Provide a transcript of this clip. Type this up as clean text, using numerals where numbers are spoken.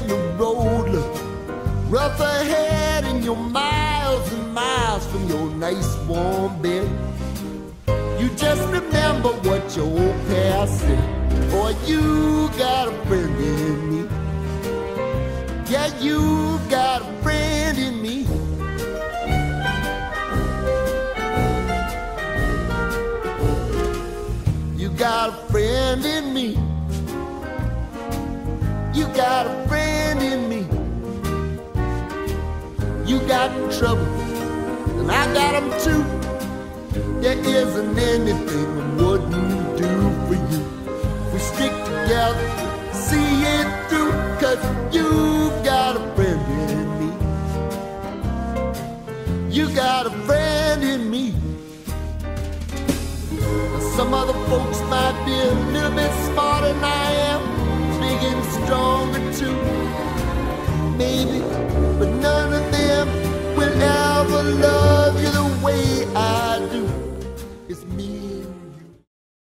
when the road looks rough ahead and you're miles and miles from your nice warm bed. You just remember what your old past said. Boy, you got a friend in me. Yeah, you got a friend in me. You got a friend in me. You got a friend in me. You got trouble, and I got them too. There isn't anything I wouldn't do for you. We stick together, see it through, 'cause you got a friend in me. You got a friend in me. Now, some other folks might be a little bit smarter than I am, big and stronger too.